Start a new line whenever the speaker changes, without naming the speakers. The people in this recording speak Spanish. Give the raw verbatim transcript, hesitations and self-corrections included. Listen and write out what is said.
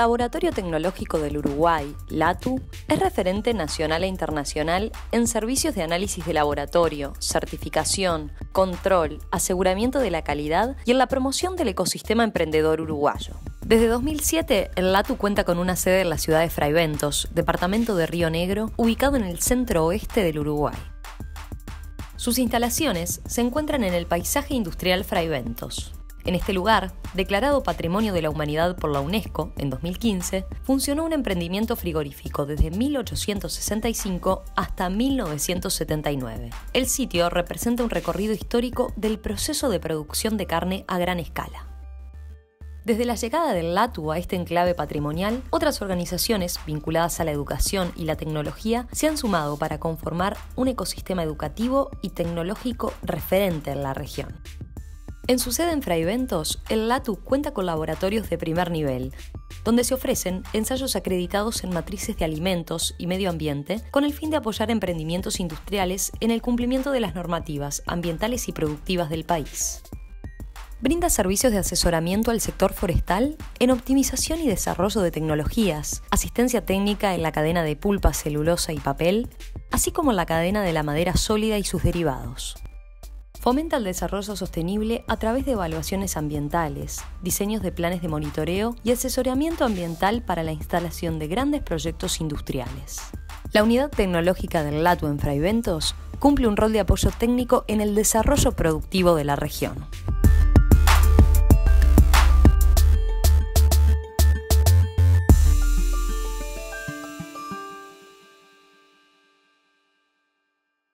Laboratorio Tecnológico del Uruguay, LATU, es referente nacional e internacional en servicios de análisis de laboratorio, certificación, control, aseguramiento de la calidad y en la promoción del ecosistema emprendedor uruguayo. Desde dos mil siete, el LATU cuenta con una sede en la ciudad de Fraiventos, departamento de Río Negro, ubicado en el centro-oeste del Uruguay. Sus instalaciones se encuentran en el paisaje industrial Fraiventos. En este lugar, declarado Patrimonio de la Humanidad por la UNESCO en dos mil quince, funcionó un emprendimiento frigorífico desde mil ochocientos sesenta y cinco hasta mil novecientos setenta y nueve. El sitio representa un recorrido histórico del proceso de producción de carne a gran escala. Desde la llegada del LATU a este enclave patrimonial, otras organizaciones vinculadas a la educación y la tecnología se han sumado para conformar un ecosistema educativo y tecnológico referente en la región. En su sede en Fraiventos, el LATU cuenta con laboratorios de primer nivel, donde se ofrecen ensayos acreditados en matrices de alimentos y medio ambiente con el fin de apoyar emprendimientos industriales en el cumplimiento de las normativas ambientales y productivas del país. Brinda servicios de asesoramiento al sector forestal en optimización y desarrollo de tecnologías, asistencia técnica en la cadena de pulpa, celulosa y papel, así como en la cadena de la madera sólida y sus derivados. Fomenta el desarrollo sostenible a través de evaluaciones ambientales, diseños de planes de monitoreo y asesoramiento ambiental para la instalación de grandes proyectos industriales. La unidad tecnológica del LATU en Fraiventos cumple un rol de apoyo técnico en el desarrollo productivo de la región.